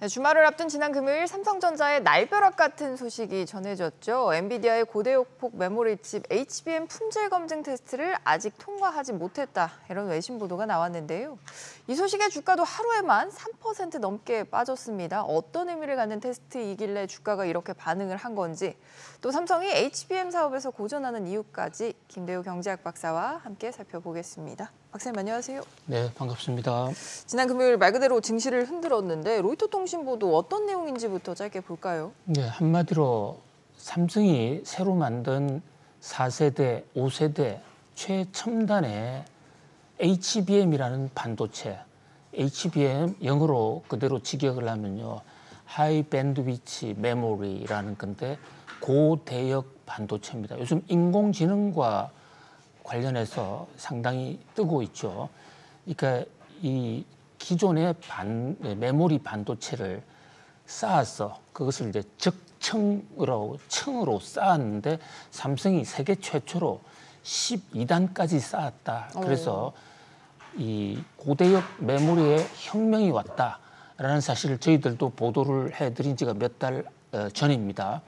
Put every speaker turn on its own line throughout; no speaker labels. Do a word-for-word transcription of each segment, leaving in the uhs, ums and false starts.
네, 주말을 앞둔 지난 금요일 삼성전자의 날벼락 같은 소식이 전해졌죠. 엔비디아의 고대역폭 메모리칩 에이치비엠 품질 검증 테스트를 아직 통과하지 못했다. 이런 외신 보도가 나왔는데요. 이 소식에 주가도 하루에만 삼 퍼센트 넘게 빠졌습니다. 어떤 의미를 갖는 테스트이길래 주가가 이렇게 반응을 한 건지, 또 삼성이 에이치비엠 사업에서 고전하는 이유까지 김대우 경제학 박사와 함께 살펴보겠습니다. 박사님 안녕하세요.
네, 반갑습니다.
지난 금요일 말 그대로 증시를 흔들었는데 로이터 통신 보도 어떤 내용인지부터 짧게 볼까요?
네, 한마디로 삼성이 새로 만든 사 세대, 오 세대 최첨단의 에이치비엠이라는 반도체, 에이치비엠 영어로 그대로 직역을 하면요, 하이 밴드위치 메모리라는 건데 고대역 반도체입니다. 요즘 인공지능과 관련해서 상당히 뜨고 있죠. 그러니까 이 기존의 반, 메모리 반도체를 쌓아서 그것을 이제 적층으로 층으로 쌓았는데 삼성이 세계 최초로 십이 단까지 쌓았다. 그래서 이 고대역 메모리에 혁명이 왔다라는 사실을 저희들도 보도를 해드린 지가 몇 달 전입니다.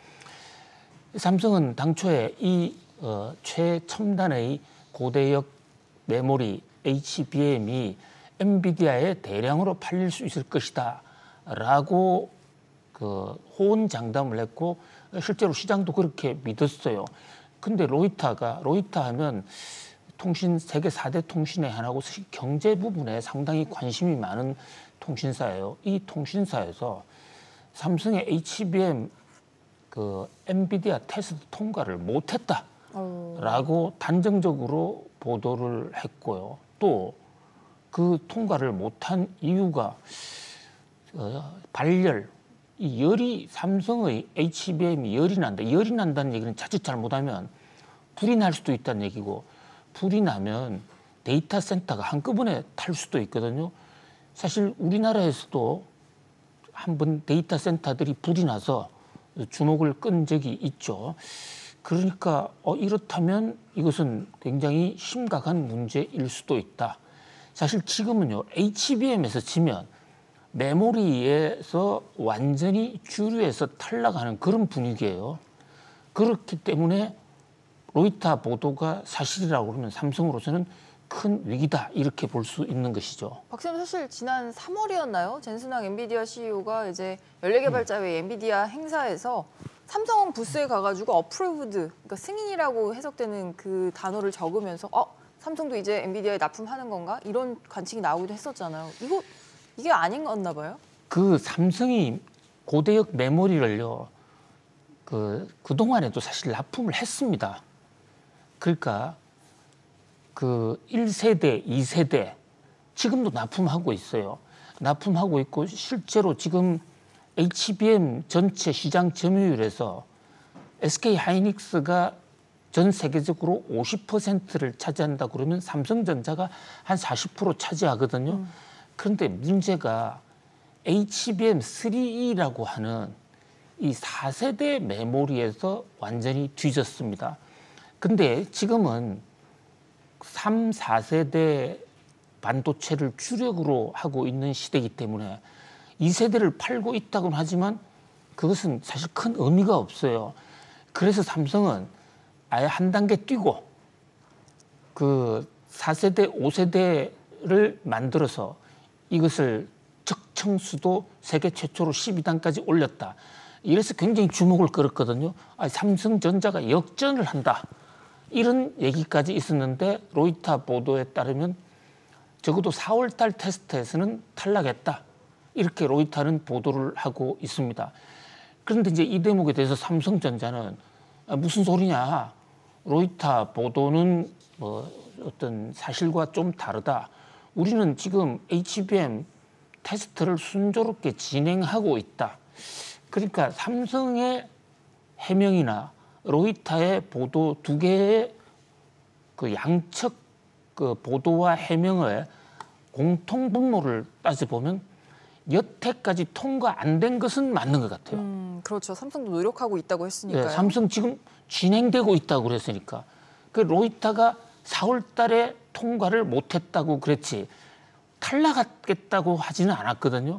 삼성은 당초에 이 어, 최첨단의 고대역 메모리 에이치비엠이 엔비디아에 대량으로 팔릴 수 있을 것이다 라고 그 호언장담을 했고 실제로 시장도 그렇게 믿었어요. 근데 로이터가 로이터 하면 통신 세계 사 대 통신의 하나고 경제 부분에 상당히 관심이 많은 통신사예요. 이 통신사에서 삼성의 에이치비엠 그 엔비디아 테스트 통과를 못했다 라고 단정적으로 보도를 했고요. 또 그 통과를 못한 이유가 어, 발열, 이 열이 삼성의 에이치비엠이 열이 난다. 열이 난다는 얘기는 자칫 잘못하면 불이 날 수도 있다는 얘기고, 불이 나면 데이터 센터가 한꺼번에 탈 수도 있거든요. 사실 우리나라에서도 한번 데이터 센터들이 불이 나서 주목을 끈 적이 있죠. 그러니까 어, 이렇다면 이것은 굉장히 심각한 문제일 수도 있다. 사실 지금은요, 에이치비엠에서 치면 메모리에서 완전히 주류에서 탈락하는 그런 분위기예요. 그렇기 때문에 로이터 보도가 사실이라고 그러면 삼성으로서는 큰 위기다 이렇게 볼 수 있는 것이죠.
박사님, 사실 지난 삼월이었나요? 젠슨왕 엔비디아 씨이오가 이제 연례개발자회 음. 엔비디아 행사에서 삼성 부스에 가가지고 approved, 그러니까 승인이라고 해석되는 그 단어를 적으면서 어, 삼성도 이제 엔비디아에 납품하는 건가? 이런 관측이 나오기도 했었잖아요. 이거 이게 아닌 건가 봐요?
그 삼성이 고대역 메모리를요, 그 그동안에도 사실 납품을 했습니다. 그러니까 그 일 세대, 이 세대 지금도 납품하고 있어요. 납품하고 있고 실제로 지금 에이치비엠 전체 시장 점유율에서 에스케이하이닉스가 전 세계적으로 오십 퍼센트를 차지한다 그러면 삼성전자가 한 사십 퍼센트 차지하거든요. 음. 그런데 문제가 에이치비엠 쓰리 이라고 하는 이 사 세대 메모리에서 완전히 뒤졌습니다. 근데 지금은 삼, 사 세대 반도체를 주력으로 하고 있는 시대이기 때문에 이 세대를 팔고 있다고는 하지만 그것은 사실 큰 의미가 없어요. 그래서 삼성은 아예 한 단계 뛰고 그 사 세대, 오 세대를 만들어서 이것을 적층수도 세계 최초로 십이 단까지 올렸다. 이래서 굉장히 주목을 끌었거든요. 아, 삼성전자가 역전을 한다. 이런 얘기까지 있었는데 로이터 보도에 따르면 적어도 사월 달 테스트에서는 탈락했다. 이렇게 로이터는 보도를 하고 있습니다. 그런데 이제 이 대목에 대해서 삼성전자는 아, 무슨 소리냐. 로이터 보도는 뭐 어떤 사실과 좀 다르다. 우리는 지금 에이치비엠 테스트를 순조롭게 진행하고 있다. 그러니까 삼성의 해명이나 로이터의 보도 두 개의 그 양측 그 보도와 해명의 공통 분모를 따져보면 여태까지 통과 안 된 것은 맞는 것 같아요.
음, 그렇죠. 삼성도 노력하고 있다고 했으니까요.
네, 삼성 지금 진행되고 있다고 그랬으니까. 그 로이터가 사월 달에 통과를 못했다고 그랬지 탈락하겠다고 하지는 않았거든요.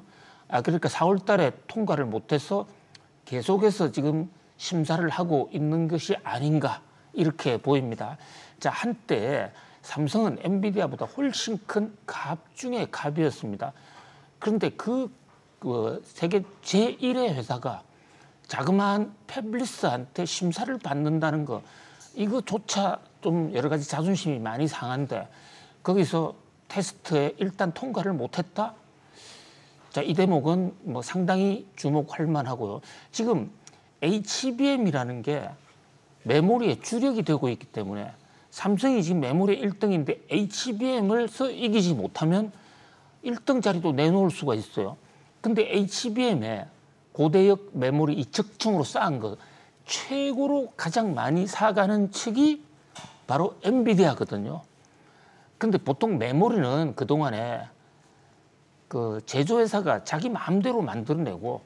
아 그러니까 사월 달에 통과를 못해서 계속해서 지금 심사를 하고 있는 것이 아닌가 이렇게 보입니다. 자, 한때 삼성은 엔비디아보다 훨씬 큰 갑 중에 갑이었습니다. 그런데 그, 그 세계 제일의 회사가 자그마한 패블리스한테 심사를 받는다는 거, 이거조차 좀 여러 가지 자존심이 많이 상한데 거기서 테스트에 일단 통과를 못했다? 자, 이 대목은 뭐 상당히 주목할 만하고요. 지금 에이치비엠이라는 게 메모리의 주력이 되고 있기 때문에 삼성이 지금 메모리 일 등인데 에이치비엠을 서 이기지 못하면 일 등 자리도 내놓을 수가 있어요. 근데 에이치비엠에 고대역 메모리 이 적층으로 쌓은 거 최고로 가장 많이 사가는 측이 바로 엔비디아거든요. 근데 보통 메모리는 그동안에 그 제조회사가 자기 마음대로 만들어내고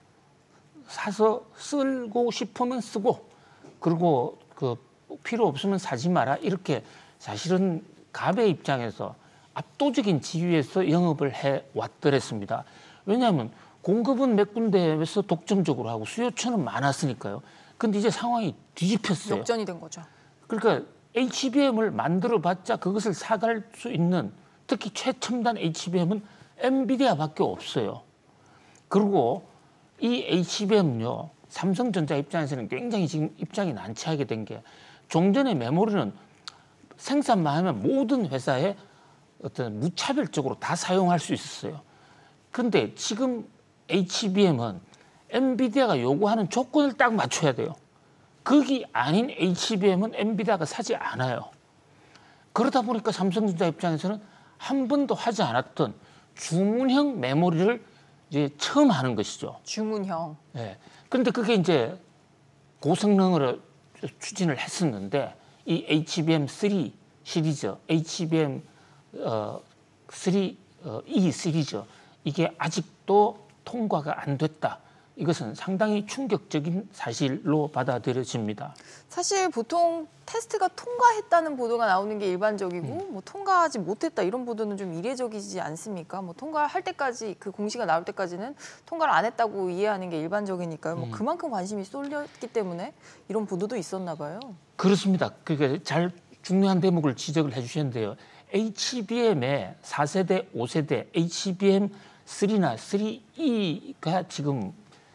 사서 쓰고 싶으면 쓰고 그리고 그 필요 없으면 사지 마라 이렇게 사실은 갑의 입장에서 압도적인 지위에서 영업을 해 왔더랬습니다. 왜냐하면 공급은 몇 군데에서 독점적으로 하고 수요처는 많았으니까요. 근데 이제 상황이 뒤집혔어요.
역전이 된 거죠.
그러니까 에이치비엠을 만들어봤자 그것을 사갈 수 있는 특히 최첨단 에이치비엠은 엔비디아밖에 없어요. 그리고 이 에이치비엠은요. 삼성전자 입장에서는 굉장히 지금 입장이 난처하게 된 게 종전의 메모리는 생산만 하면 모든 회사에 어떤 무차별적으로 다 사용할 수 있었어요. 그런데 지금 에이치비엠은 엔비디아가 요구하는 조건을 딱 맞춰야 돼요. 그게 아닌 에이치비엠은 엔비디아가 사지 않아요. 그러다 보니까 삼성전자 입장에서는 한 번도 하지 않았던 주문형 메모리를 이제 처음 하는 것이죠.
주문형.
네. 그런데 그게 이제 고성능으로 추진을 했었는데 이 에이치비엠 쓰리 시리즈, 에이치비엠 어, 쓰리 어, E 시리즈 이게 아직도 통과가 안 됐다. 이것은 상당히 충격적인 사실로 받아들여집니다.
사실 보통 테스트가 통과했다는 보도가 나오는 게 일반적이고 음. 뭐 통과하지 못했다 이런 보도는 좀 이례적이지 않습니까? 뭐 통과할 때까지 그 공시가 나올 때까지는 통과를 안 했다고 이해하는 게 일반적이니까요. 뭐 음. 그만큼 관심이 쏠렸기 때문에 이런 보도도 있었나 봐요. 그렇습니다.
그러니까 잘 중요한 대목을 지적을 해주셨는데요. 에이치비엠의 사 세대, 오 세대 에이치비엠 쓰리나 쓰리 E가 지금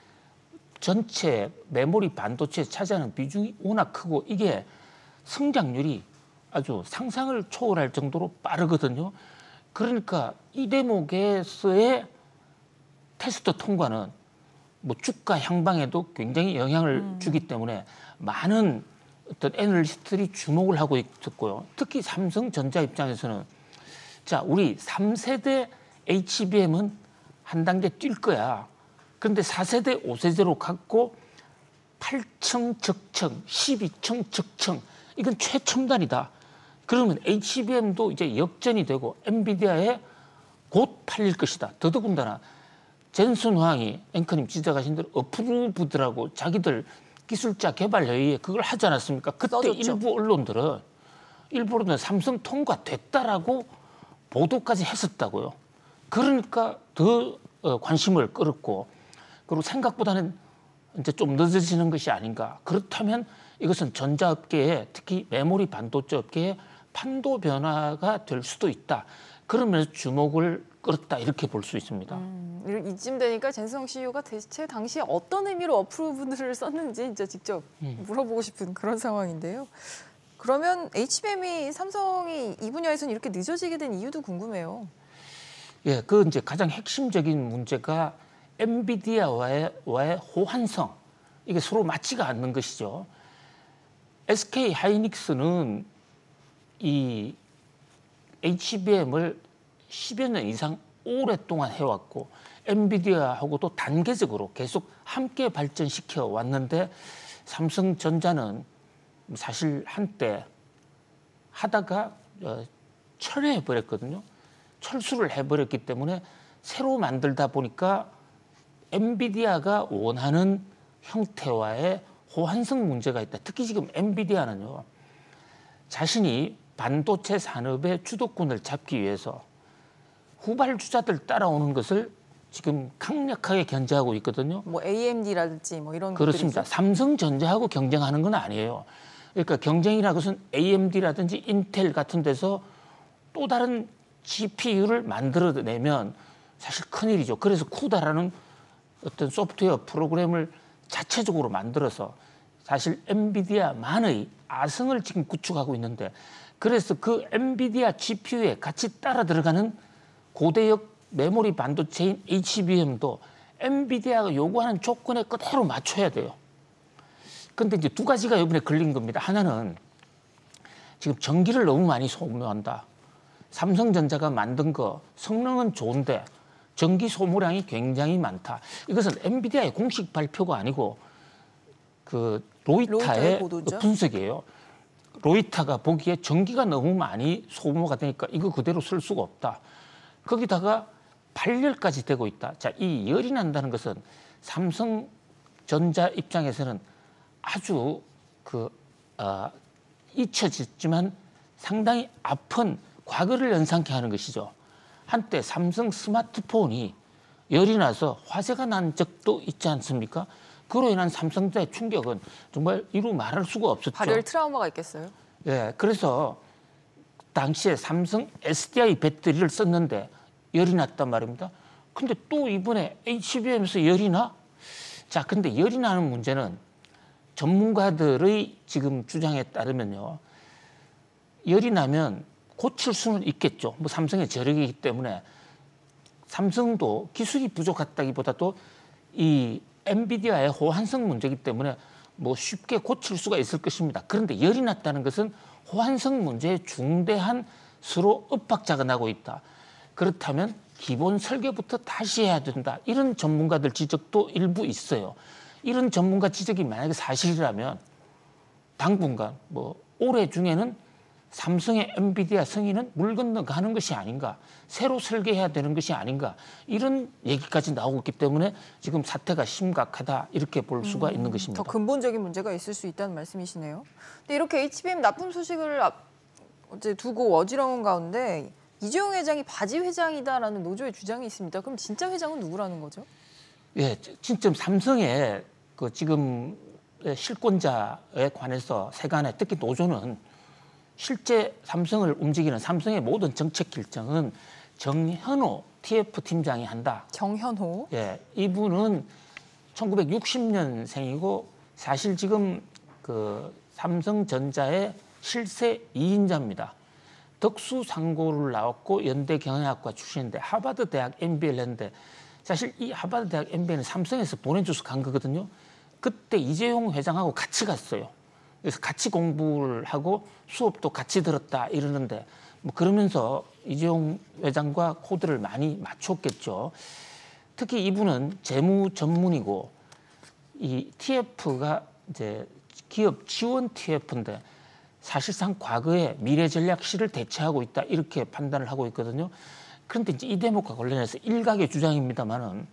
전체 메모리 반도체에 차지하는 비중이 워낙 크고 이게 성장률이 아주 상상을 초월할 정도로 빠르거든요. 그러니까 이 대목에서의 테스트 통과는 뭐 주가 향방에도 굉장히 영향을 음. 주기 때문에 많은 어떤 애널리스트들이 주목을 하고 있었고요. 특히 삼성전자 입장에서는 자, 우리 삼 세대 에이치비엠은 한 단계 뛸 거야. 그런데 사 세대, 오 세대로 갖고 팔 층 적층, 십이 층 적층 이건 최첨단이다. 그러면 에이치비엠도 이제 역전이 되고 엔비디아에 곧 팔릴 것이다. 더더군다나 젠슨 황이 앵커님 지적하신 대로 어프루브드라고 자기들 기술자 개발 회의에 그걸 하지 않았습니까? 그때 써줬죠. 일부 언론들은 일부러는 삼성 통과됐다라고 보도까지 했었다고요. 그러니까 더 관심을 끌었고 그리고 생각보다는 이제 좀 늦어지는 것이 아닌가. 그렇다면 이것은 전자업계에 특히 메모리 반도체 업계에 판도 변화가 될 수도 있다. 그러면서 주목을 끌었다 이렇게 볼 수 있습니다.
음, 이쯤 되니까 젠성 씨이오가 대체 당시에 어떤 의미로 어프로브드를 썼는지 진짜 직접 음. 물어보고 싶은 그런 상황인데요. 그러면 에이치비엠이 삼성이 이 분야에서는 이렇게 늦어지게 된 이유도 궁금해요.
예, 그 이제 가장 핵심적인 문제가 엔비디아와의 와의 호환성 이게 서로 맞지가 않는 것이죠. 에스케이 하이닉스는 이 에이치비엠을 십여 년 이상 오랫동안 해왔고 엔비디아하고도 단계적으로 계속 함께 발전시켜 왔는데 삼성전자는 사실 한때 하다가 철회해버렸거든요. 철수를 해버렸기 때문에 새로 만들다 보니까 엔비디아가 원하는 형태와의 호환성 문제가 있다. 특히 지금 엔비디아는요. 자신이 반도체 산업의 주도권을 잡기 위해서 후발주자들 따라오는 것을 지금 강력하게 견제하고 있거든요.
뭐 에이엠디라든지 뭐 이런
그렇습니다.
것들이죠?
삼성전자하고 경쟁하는 건 아니에요. 그러니까 경쟁이라는 것은 에이엠디라든지 인텔 같은 데서 또 다른 지피유를 만들어내면 사실 큰일이죠. 그래서 쿠다라는 어떤 소프트웨어 프로그램을 자체적으로 만들어서 사실 엔비디아만의 아성을 지금 구축하고 있는데, 그래서 그 엔비디아 지피유에 같이 따라 들어가는 고대역 메모리 반도체인 에이치비엠도 엔비디아가 요구하는 조건에 그대로 맞춰야 돼요. 근데 이제 두 가지가 이번에 걸린 겁니다. 하나는 지금 전기를 너무 많이 소모한다. 삼성전자가 만든 거 성능은 좋은데 전기 소모량이 굉장히 많다. 이것은 엔비디아의 공식 발표가 아니고 그 로이타의, 로이타의 분석이에요. 로이타가 보기에 전기가 너무 많이 소모가 되니까 이거 그대로 쓸 수가 없다. 거기다가 발열까지 되고 있다. 자, 이 열이 난다는 것은 삼성전자 입장에서는 아주 그 어, 잊혀졌지만 상당히 아픈 과거를 연상케 하는 것이죠. 한때 삼성 스마트폰이 열이 나서 화재가 난 적도 있지 않습니까? 그로 인한 삼성전자의 충격은 정말 이루 말할 수가 없었죠.
발열 트라우마가 있겠어요?
예, 그래서 당시에 삼성 에스디아이 배터리를 썼는데 열이 났단 말입니다. 근데 또 이번에 에이치비엠에서 열이 나? 자, 근데 열이 나는 문제는 전문가들의 지금 주장에 따르면요, 열이 나면 고칠 수는 있겠죠. 뭐 삼성의 저력이기 때문에 삼성도 기술이 부족하다기보다도 이 엔비디아의 호환성 문제이기 때문에 뭐 쉽게 고칠 수가 있을 것입니다. 그런데 열이 났다는 것은 호환성 문제에 중대한 서로 엇박자가 나고 있다. 그렇다면 기본 설계부터 다시 해야 된다. 이런 전문가들 지적도 일부 있어요. 이런 전문가 지적이 만약에 사실이라면 당분간 뭐 올해 중에는 삼성의 엔비디아 승인은 물 건너가는 것이 아닌가, 새로 설계해야 되는 것이 아닌가, 이런 얘기까지 나오고 있기 때문에 지금 사태가 심각하다 이렇게 볼 수가
음,
있는 것입니다.
더 근본적인 문제가 있을 수 있다는 말씀이시네요. 근데 이렇게 에이치비엠 납품 소식을 앞, 어제 두고 어지러운 가운데 이재용 회장이 바지 회장이다라는 노조의 주장이 있습니다. 그럼 진짜 회장은 누구라는 거죠?
예, 진짜 삼성의 그 지금 실권자에 관해서 세간에 특히 노조는 실제 삼성을 움직이는 삼성의 모든 정책 결정은 정현호 티에프 팀장이 한다.
정현호.
예, 이분은 천구백육십 년생이고 사실 지금 그 삼성전자의 실세 이 인자입니다. 덕수상고를 나왔고 연대 경영학과 출신인데 하버드 대학 엠비에이를 했는데 사실 이 하버드 대학 엠비에이는 삼성에서 보내줘서 간 거거든요. 그때 이재용 회장하고 같이 갔어요. 그래서 같이 공부를 하고 수업도 같이 들었다 이러는데 뭐 그러면서 이재용 회장과 코드를 많이 맞췄겠죠. 특히 이분은 재무 전문이고 이 티에프가 이제 기업 지원 티에프인데 사실상 과거에 미래전략실을 대체하고 있다 이렇게 판단을 하고 있거든요. 그런데 이제 이 대목과 관련해서 일각의 주장입니다만은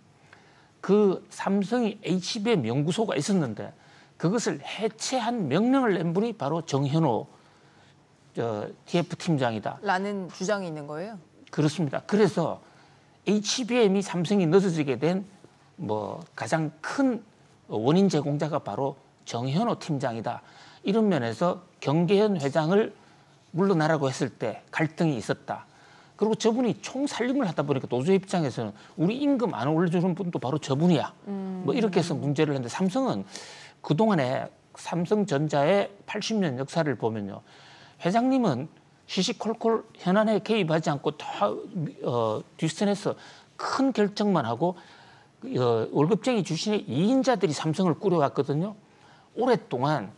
그 삼성이 에이치비엠 연구소가 있었는데 그것을 해체한 명령을 낸 분이 바로 정현호 저, 티에프 팀장이다.
라는 주장이 있는 거예요?
그렇습니다. 그래서 에이치비엠이 삼성이 늦어지게 된 뭐 가장 큰 원인 제공자가 바로 정현호 팀장이다. 이런 면에서 경계현 회장을 물러나라고 했을 때 갈등이 있었다. 그리고 저분이 총살림을 하다 보니까 노조 입장에서는 우리 임금 안 올려주는 분도 바로 저분이야.
음.
뭐 이렇게 해서 문제를 했는데 삼성은 그동안에 삼성전자의 팔십 년 역사를 보면요. 회장님은 시시콜콜 현안에 개입하지 않고 다 어, 뒷선에서 큰 결정만 하고 어, 월급쟁이 출신의 이 인자들이 삼성을 꾸려왔거든요. 오랫동안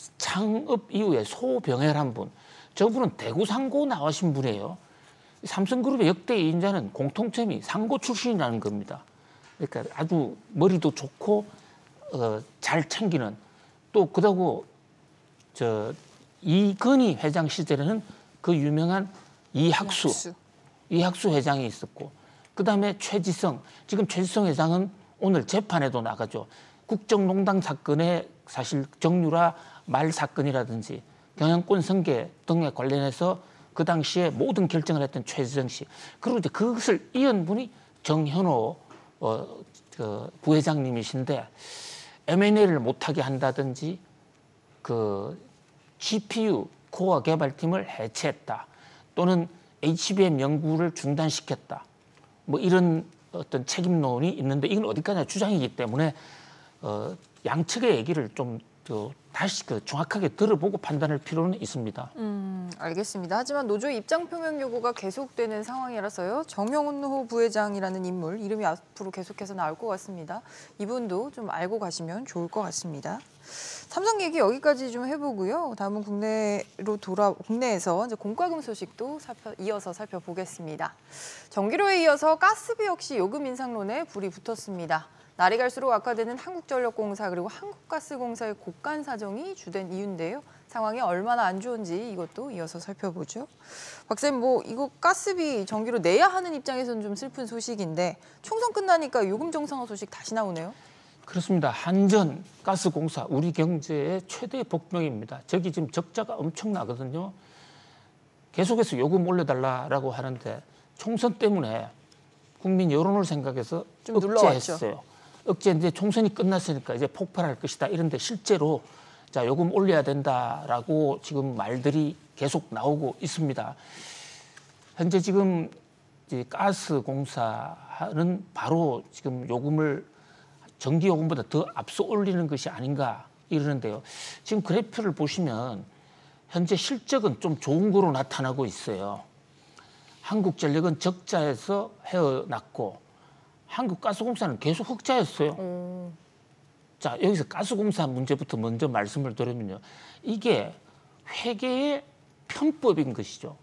창업 이후에 소병해한 분. 저분은 대구 상고 나오신 분이에요. 삼성그룹의 역대 이 인자는 공통점이 상고 출신이라는 겁니다. 그러니까 아주 머리도 좋고 어, 잘 챙기는 또 그러고 저 이건희 회장 시절에는 그 유명한 이학수,
이학수.
이학수 회장이 있었고 그다음에 최지성, 지금 최지성 회장은 오늘 재판에도 나가죠. 국정농단 사건의 사실 정유라 말 사건이라든지 경영권 승계 등에 관련해서 그 당시에 모든 결정을 했던 최지성 씨. 그리고 이제 그것을 이은 분이 정현호 어, 그 부회장님이신데 엠 앤 에를 못하게 한다든지 그 지 피 유 코어 개발팀을 해체했다 또는 에이치 비 엠 연구를 중단시켰다 뭐 이런 어떤 책임론이 있는데 이건 어디까지나 주장이기 때문에 어, 양측의 얘기를 좀 또 다시 그 정확하게 들어보고 판단할 필요는 있습니다.
음, 알겠습니다. 하지만 노조의 입장 표명 요구가 계속되는 상황이라서요. 정영훈 부회장이라는 인물 이름이 앞으로 계속해서 나올 것 같습니다. 이분도 좀 알고 가시면 좋을 것 같습니다. 삼성 얘기 여기까지 좀 해보고요. 다음은 국내로 돌아 국내에서 이제 공과금 소식도 살펴, 이어서 살펴보겠습니다. 전기료에 이어서 가스비 역시 요금 인상론에 불이 붙었습니다. 날이 갈수록 악화되는 한국전력공사 그리고 한국가스공사의 곡간 사정이 주된 이유인데요. 상황이 얼마나 안 좋은지 이것도 이어서 살펴보죠. 박사님, 뭐 이거 가스비 전기료 내야 하는 입장에서는 좀 슬픈 소식인데 총선 끝나니까 요금 정상화 소식 다시 나오네요.
그렇습니다. 한전 가스공사 우리 경제의 최대 복병입니다. 저기 지금 적자가 엄청나거든요. 계속해서 요금 올려달라고 하는데 총선 때문에 국민 여론을 생각해서
좀
억제했어요. 억제 이제 총선이 끝났으니까 이제 폭발할 것이다. 이런데 실제로 자 요금 올려야 된다라고 지금 말들이 계속 나오고 있습니다. 현재 지금 이제 가스공사는 바로 지금 요금을 전기 요금보다 더 앞서 올리는 것이 아닌가 이러는데요. 지금 그래프를 보시면 현재 실적은 좀 좋은 거로 나타나고 있어요. 한국전력은 적자에서 헤어났고 한국가스공사는 계속 흑자였어요.
음.
자, 여기서 가스공사 문제부터 먼저 말씀을 드리면요. 이게 회계의 편법인 것이죠.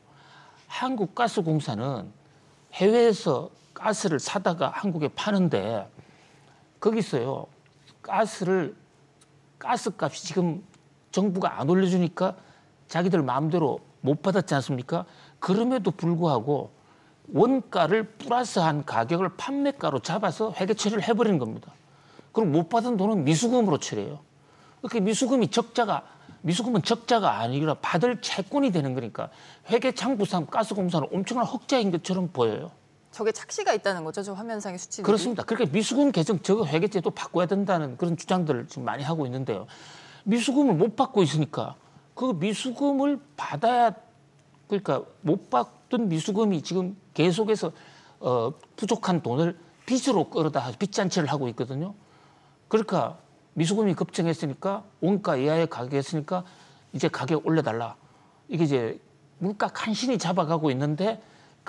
한국가스공사는 해외에서 가스를 사다가 한국에 파는데 거기서요. 가스를 가스값이 지금 정부가 안 올려주니까 자기들 마음대로 못 받았지 않습니까? 그럼에도 불구하고 원가를 플러스한 가격을 판매가로 잡아서 회계 처리를 해버리는 겁니다. 그럼 못 받은 돈은 미수금으로 처리해요. 그렇게 미수금이 적자가 미수금은 적자가 아니라 받을 채권이 되는 거니까 회계 장부상 가스공사는 엄청난 흑자인 것처럼 보여요.
저게 착시가 있다는 거죠, 저 화면상의 수치들이.
그렇습니다. 그러니까 미수금 계정 저거 회계제도 바꿔야 된다는 그런 주장들을 지금 많이 하고 있는데요. 미수금을 못 받고 있으니까 그 미수금을 받아야 그러니까 못 받던 미수금이 지금 계속해서 어, 부족한 돈을 빚으로 끌어다 빚잔치를 하고 있거든요. 그러니까 미수금이 급증했으니까 원가 이하의 가격이었으니까 이제 가격 올려달라. 이게 이제 물가 간신히 잡아가고 있는데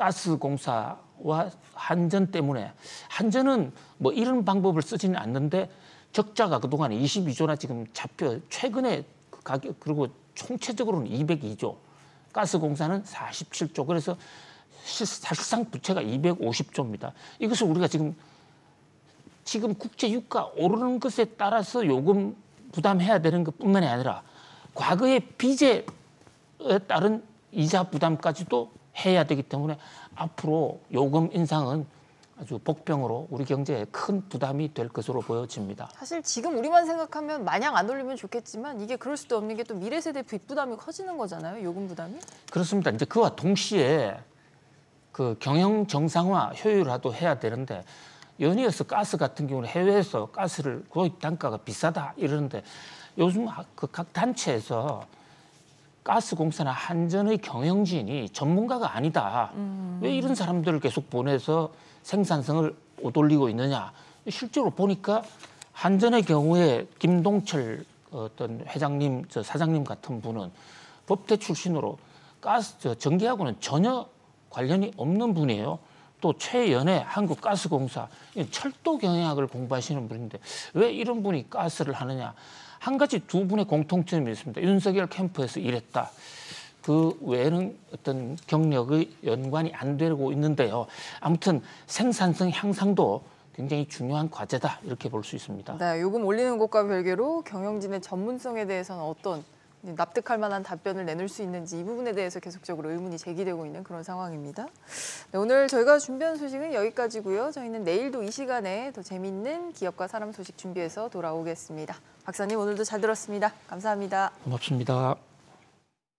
가스공사와 한전 때문에 한전은 뭐 이런 방법을 쓰지는 않는데 적자가 그동안 이십이 조나 지금 잡혀 최근에 가격 그리고 총체적으로는 이백이 조 가스공사는 사십칠 조 그래서 사실상 부채가 이백오십 조입니다. 이것을 우리가 지금 지금 국제 유가 오르는 것에 따라서 요금 부담해야 되는 것뿐만이 아니라 과거의 빚에 따른 이자 부담까지도 해야 되기 때문에 앞으로 요금 인상은 아주 복병으로 우리 경제에 큰 부담이 될 것으로 보여집니다.
사실 지금 우리만 생각하면 마냥 안 올리면 좋겠지만 이게 그럴 수도 없는 게 또 미래 세대 빚 부담이 커지는 거잖아요. 요금 부담이.
그렇습니다. 이제 그와 동시에 그 경영 정상화 효율화도 해야 되는데 연이어서 가스 같은 경우는 해외에서 가스를 구입 단가가 비싸다 이러는데 요즘 그 각 단체에서 가스공사나 한전의 경영진이 전문가가 아니다. 음. 왜 이런 사람들을 계속 보내서 생산성을 못 올리고 있느냐. 실제로 보니까 한전의 경우에 김동철 어떤 회장님, 저 사장님 같은 분은 법대 출신으로 가스, 저 전기하고는 전혀 관련이 없는 분이에요. 또 최연애 한국가스공사 철도 경영학을 공부하시는 분인데 왜 이런 분이 가스를 하느냐. 한 가지 두 분의 공통점이 있습니다. 윤석열 캠프에서 일했다. 그 외에는 어떤 경력의 연관이 안 되고 있는데요. 아무튼 생산성 향상도 굉장히 중요한 과제다 이렇게 볼 수 있습니다.
네, 요금 올리는 것과 별개로 경영진의 전문성에 대해서는 어떤 납득할 만한 답변을 내놓을 수 있는지 이 부분에 대해서 계속적으로 의문이 제기되고 있는 그런 상황입니다. 네, 오늘 저희가 준비한 소식은 여기까지고요. 저희는 내일도 이 시간에 더 재미있는 기업과 사람 소식 준비해서 돌아오겠습니다. 박사님 오늘도 잘 들었습니다. 감사합니다.
고맙습니다.